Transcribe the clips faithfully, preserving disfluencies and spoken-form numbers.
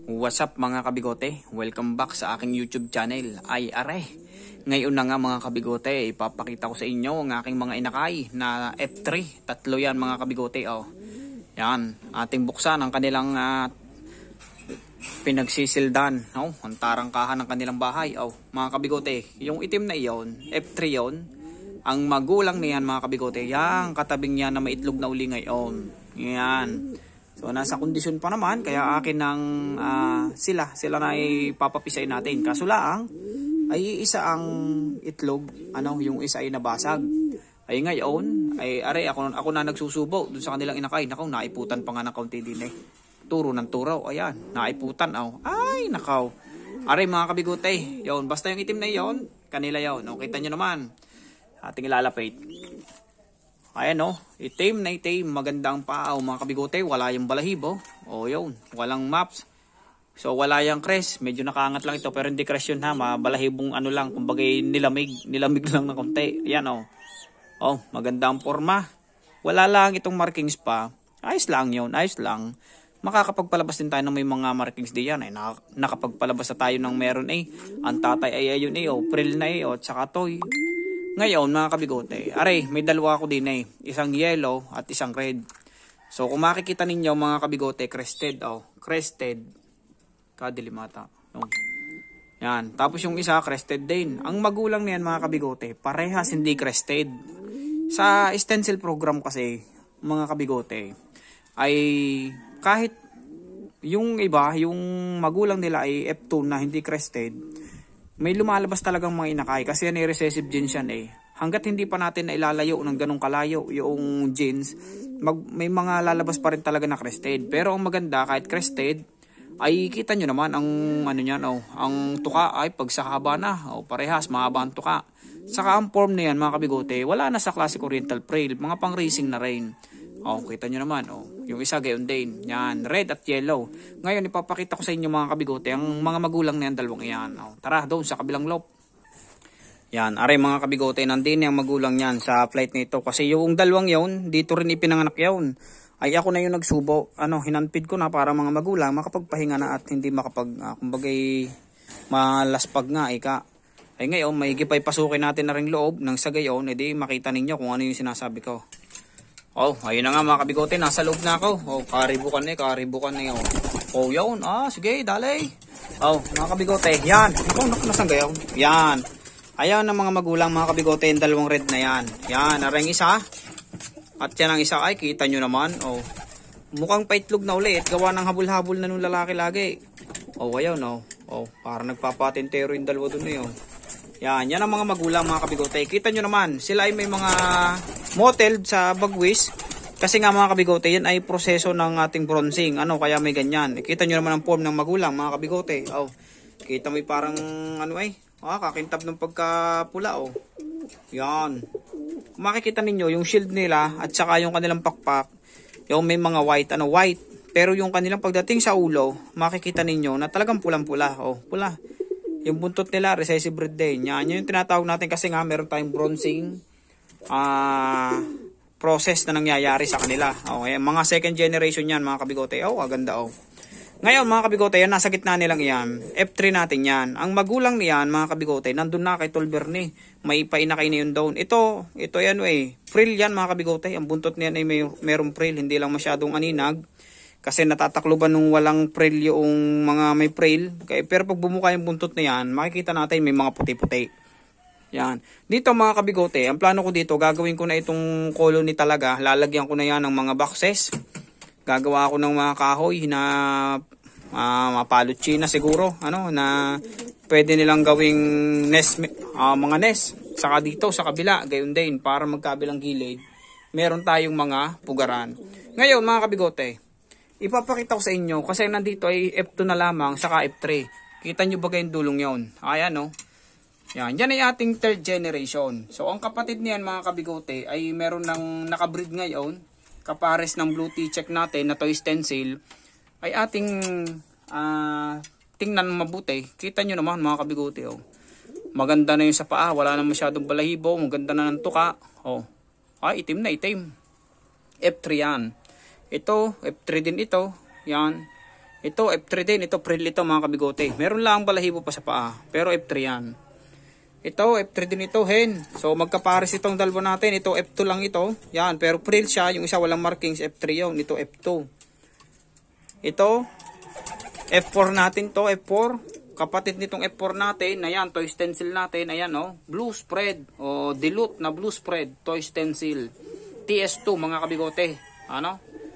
What's up mga kabigote? Welcome back sa aking YouTube channel. Ay are, ngayon na nga mga kabigote, ipapakita ko sa inyo ang aking mga inakay na F three. Tatlo yan mga kabigote. Oh. Yan, ating buksan ang kanilang uh, pinagsisildan. Oh, ang tarangkahan ng kanilang bahay. Oh, mga kabigote, yung itim na iyon, F three yon. Ang magulang niyan mga kabigote, yan, katabing yan na maitlog na uli ngayon. Yan. So nasa kondisyon pa naman kaya akin ng uh, sila sila na ipapapisay natin. Kaso lang ay isa ang itlog, ano, yung isa ay nabasag. Ay ngayon ay are ako ako na nagsusubo dun sa kanilang inakay. Nakaw, naiputan pa nga ng kaunti din eh. Turo ng turaw, ayan, naiputan aw. Ay nakaw. Are mga kabigote, yon basta yung itim na yon, kanila yon. O, kita nyo naman. Ating ilalapit. Ayan o, itim na itim, magandang paa o mga kabigote, wala yung balahibo. O yun, walang maps. So wala yung cres, medyo nakaangat lang ito pero hindi cres yun ha, mabalahibong ano lang, kumbaga nilamig, nilamig lang ng konti. Ayan o, o magandang forma. Wala lang itong markings pa, ayos lang yun, ayos lang. Makakapagpalabas din tayo ng may mga markings diyan. Ay, nakapagpalabas na tayo ng meron eh. Ang tatay ay ayun eh, o prill na eh, o tsaka toy. Ngayon mga kabigote, aray, may dalawa ako din eh. Isang yellow at isang red. So kung makikita ninyo mga kabigote, crested. Oh, crested. Kadilimata. Oh. Yan. Tapos yung isa, crested din. Ang magulang niyan mga kabigote, parehas hindi crested. Sa stencil program kasi, mga kabigote, ay kahit yung iba, yung magulang nila ay F two na hindi crested, may lumalabas talagang mga inakay kasi yan ay recessive genes yan eh. Hanggat hindi pa natin na ilalayo ng ganong kalayo yung genes, mag, may mga lalabas pa rin talaga na crested. Pero ang maganda, kahit crested, ay kita nyo naman ang ano niyan, oh, ang tuka ay pagsahaba na, oh, parehas, mahaba ang tuka. Saka ang form na yan mga kabigote, wala na sa classic oriental trail, mga pang racing na rin. Oh, kita nyo naman, oh. Yung isa gayon din. Yan, red at yellow. Ngayon ipapakita ko sa inyo mga kabigote ang mga magulang na yan, dalawang yan. Oh, tara doon sa kabilang loop. Yan, aray mga kabigote, nandun yung magulang yan sa flight nito kasi yung dalawang yon dito rin ipinanganak yon. Ay ako na yung nagsubo. Ano, hinanpid ko na para mga magulang makapagpahinga na at hindi makapag uh, kumbagay malaspag nga ika. Ay ngayon may gipay pasukin natin na ring loob nang sa gayon edi makita ninyo kung ano yung sinasabi ko. Oh, ayun na nga mga kabigote, nasa loob na ako. Oh, karibukan na eh, karibukan na yun. Oh, yun. Ah, sige, dali. Oh, mga kabigote, yan. Naku, naku, nasaan gayon? Yan. Ayan ang mga magulang, mga kabigote, yung dalawang red na yan. Yan, narang isa. At yan ang isa, ay, kita nyo naman. Oh, mukhang paitlog na ulit. Gawa ng habol-habol na nung lalaki lagi. Oh, ayun, oh. Oh, parang nagpapatintero yung dalawa dun eh, oh. Yan, yan ang mga magulang mga kabigote. Kita nyo naman, sila ay may mga motel sa bagwis. Kasi nga mga kabigote, yan ay proseso ng ating bronzing. Ano, kaya may ganyan. Kita nyo naman ang form ng magulang mga kabigote. Oh, kita mo parang ano ay, ah, kakintab ng pagkapula oh. Yan. Kung makikita ninyo, yung shield nila at saka yung kanilang pakpak, yung may mga white, ano, white. Pero yung kanilang pagdating sa ulo, makikita ninyo na talagang pulang-pula. Oh, pula. Yung buntot nila, recessive red din. Yan, yun yung tinatawag natin kasi nga meron tayong bronzing uh, process na nangyayari sa kanila. Okay, mga second generation yan mga kabigote. Oh, aganda oh. Ngayon mga kabigote, yan, nasa gitna nilang yan. F three natin yan. Ang magulang niyan mga kabigote, nandun na kay Tolberne. May painakay na yun doon. Ito, ito yan eh. Frill yan mga kabigote. Ang buntot niyan ay may, merong frill. Hindi lang masyadong aninag. Kasi natatakloban nung walang prill yung mga may prill. Okay, pero pag bumuka yung buntot na yan, makikita natin may mga puti-puti. Yan. Dito mga kabigote, ang plano ko dito, gagawin ko na itong colony talaga. Lalagyan ko na yan ng mga boxes. Gagawa ako ng mga kahoy na uh, mapalot china siguro. Ano, na pwede nilang gawing nest, uh, mga nest. Saka dito, sa kabila, gayon din. Para magkabilang gilid, meron tayong mga pugaran. Ngayon mga kabigote, ipapakita ko sa inyo kasi nandito ay F two na lamang saka F three. Kita nyo ba kayong dulong yon? Ayan o. Oh. Yan. Yan ay ating third generation. So ang kapatid niyan mga kabigote ay meron ng nakabreed ngayon. Kapares ng blue T-check natin na toy stencil ay ating uh, tingnan mabuti. Kita nyo naman mga kabigote o. Oh. Maganda na yung sa paa. Wala na masyadong balahibo. Maganda na ng tuka. O. Oh. Ay itim na itim. F three yan. Ito, F three din ito. Yan. Ito F three din, ito frill ito mga kabigote. Meron lang balahibo pa sa paa, pero F three yan. Ito F three din ito, hen. So magkapares itong dalawa natin. Ito F two lang ito. Yan, pero frill siya, yung isa walang markings, F three yun. Ito F two. Ito F four natin to, F four. Kapatid nitong F four natin, ayan, toy stencil natin, ayan oh, blue spread o dilute na blue spread, toy stencil T S two mga kabigote. Ano?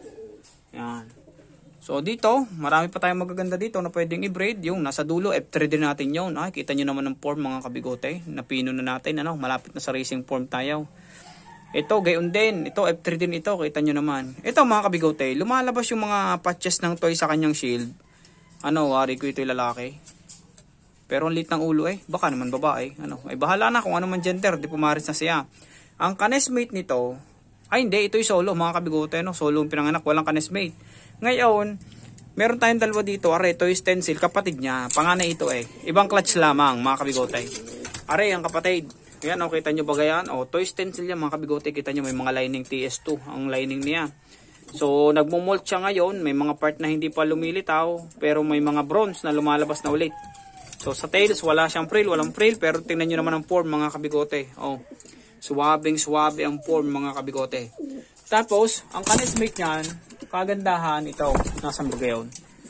Yan. So dito, marami pa tayong magaganda dito na pwedeng i-braid. Yung nasa dulo, F three din natin yun. Ay, kita nyo naman ng form mga kabigote. Napino na natin, ano, malapit na sa racing form tayo. Ito, gayon din. Ito, F three din ito, kita nyo naman. Ito mga kabigote, lumalabas yung mga patches ng toy sa kanyang shield. Ano, wari ko ito yung lalaki. Pero ang lit ng ulo eh. Baka naman babae. Ano, ay bahala na kung ano man gender. Di pumaris na siya. Ang kanesmate nito, ay hindi, ito yung solo mga kabigote. No? Solo yung pinanganak, walang kanesmate. Ngayon, meron tayong dalawa dito. Are, ito yung stencil, kapatid niya. Panganay ito eh. Ibang clutch lamang mga kabigote. Are, ang kapatid. Yan, o, kita nyo ba gayan? O, toy stencil yan mga kabigote. Kita nyo may mga lining T S two. Ang lining niya. So, nagmumolt siya ngayon. May mga part na hindi pa lumilitaw. Pero may mga bronze na lumalabas na ulit. So sa tails wala siyang frill, walang frill, pero tingnan niyo naman ang form mga kabigote. Oh. Suwabing suwabe ang form mga kabigote. Tapos, ang kanesmate niyan, kagandahan ito, nasaan ba gayon?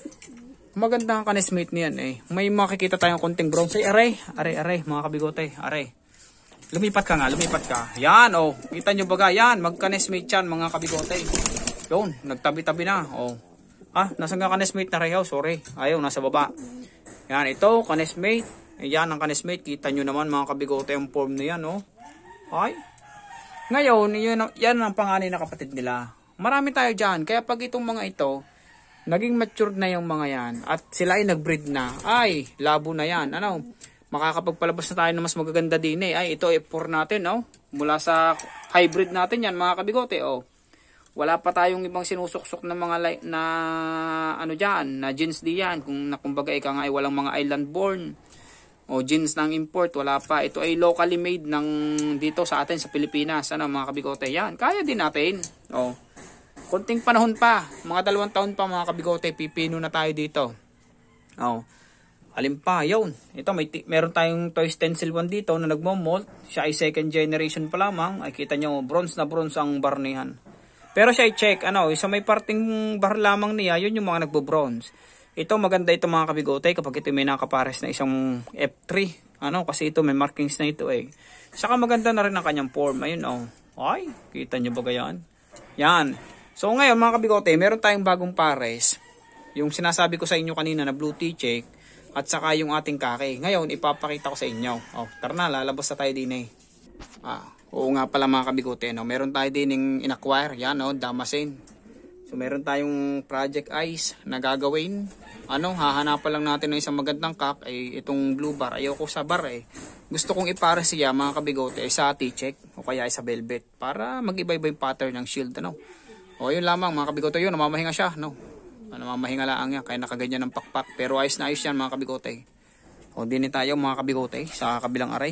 Maganda ang kanesmate niyan eh. May makikita tayong konting bronze. Ay, aray, aray, aray mga kabigote, aray. Lumipat ka nga, lumipat ka. Yan, oh. Kita niyo ba ga? Yan, magkanesmate yan mga kabigote. Yun, nagtabi-tabi na. Oh. Ah, nasaan ka kanesmate na rehaw? Sorry. Ayaw, nasa baba. Yan, ito, kanesmate. Ayan ang kanesmate. Kita nyo naman mga kabigote ang form na yan, oh. Ay. Ngayon, yun, yan ang panganay na kapatid nila. Marami tayo dyan. Kaya pag itong mga ito, naging matured na yung mga yan, at sila ay nag-breed na, ay, labo na yan. Ano? Makakapagpalabas na tayo na mas magaganda din eh. Ay, ito F four natin, oh. Mula sa hybrid natin yan, mga kabigote, oh. Wala pa tayong ibang sinusuksok na mga like na ano diyan, na jeans diyan kung na kumbaga ika nga ay walang mga island born o jeans ng import, wala pa. Ito ay locally made ng dito sa atin sa Pilipinas, ano mga kabigote. Yan, kaya din natin. Oh. Konting panahon pa, mga dalawang taon pa mga kabigote, pipino na tayo dito. Oh. Alin pa, yun. Ito may meron tayong toy stencil one dito na nagmo-mold. Siya ay second generation pa lamang. Ay kita nyo, bronze na bronze ang bar niyan. Pero siya i-check, ano, isa may parting bar lamang niya, yun yung mga nagbo-bronze. Ito, maganda ito mga kabigote kapag ito may nakapares na isang F three. Ano, kasi ito may markings na ito eh. Saka maganda na rin ang kanyang form. Ayun, oh. Ay, kita nyo ba gayan? Yan. So ngayon mga kabigote, meron tayong bagong pares. Yung sinasabi ko sa inyo kanina na blue T-check at saka yung ating kaki. Ngayon, ipapakita ko sa inyo. Oh, tara na, lalabas na tayo din eh. Ah. Oo nga pala mga kabigote, no? Meron tayo din yung in-acquire, yan, no? Damasin. So meron tayong Project Ice na gagawin. Ano, hahanapan lang natin ng isang magandang kak, ay itong blue bar. Ayoko sa bar eh. Gusto kong ipara siya mga kabigote ay sa T-check o kaya ay sa velvet para mag-iba-iba yung pattern ng shield, ano? O yun lamang mga kabigote, yun, namamahinga siya, no? Namamahinga lang yan, kaya nakaganyan ng pakpak. Pero ayos na ayos yan mga kabigote. O din tayo mga kabigote sa kabilang aray.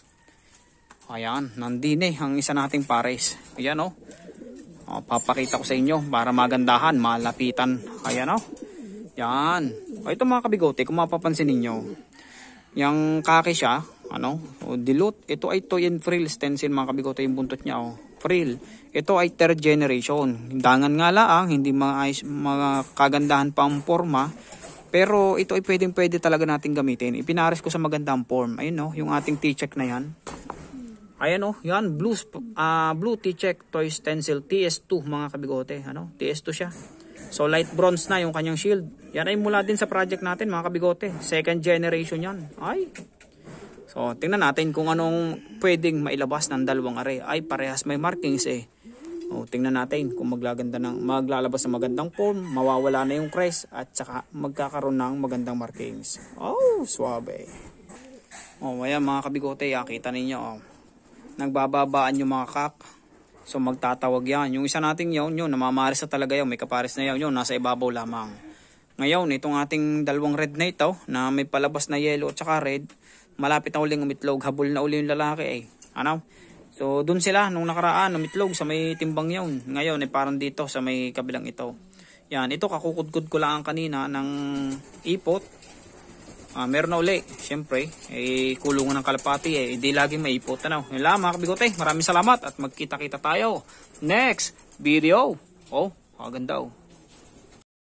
Ayan, nandine ang isa nating pares. Ayan oh. O, papakita ko sa inyo para magandahan, malapitan. Ayan oh. Yan. O, ito mga kabigote, kung mapapansin ninyo, yung kaki siya, ano, o dilute. Ito ay toy and frill stencil mga kabigote, yung buntot niya oh. Frill. Ito ay third generation. Dangan nga lang, hindi mga, mga kagandahan pa ang forma. Pero ito ay pwedeng pwede talaga natin gamitin. Ipinares ko sa magandang form. Ayun oh, yung ating T-check na yan. Ayan oh, yan, blue, uh, blue T-check toy stencil T S two mga kabigote, ano, T S two siya. So light bronze na yung kanyang shield. Yan ay mula din sa project natin mga kabigote, second generation yan. Ay. So tingnan natin kung anong pwedeng mailabas ng dalawang array. Ay parehas may markings eh. O tingnan natin kung maglaganda ng maglalabas ng magandang form, mawawala na yung crest at saka magkakaroon ng magandang markings. Oh, suabe. Oh, ayan mga kabigote, kita ninyo oh. Nagbababaan yung mga kak. So magtatawag yan. Yung isa nating yun, yun, namamaris na talaga yun. May kapares na yun, yun, nasa ibabaw lamang. Ngayon, itong ating dalawang red na ito, na may palabas na yellow at saka red, malapit na uling umitlog, habol na uli yung lalaki eh. Ano? So dun sila, nung nakaraan, umitlog sa may timbang yun. Ngayon, eh parang dito, sa may kabilang ito. Yan, ito kakukudkod ko lang kanina ng ipot. Ah, meron na uli. Siyempre, eh, kulungan ng kalapati eh. Hindi laging maipot. Ano? Yun lang mga kabigote. Maraming salamat at magkita-kita tayo next video. Oh, kaganda oh.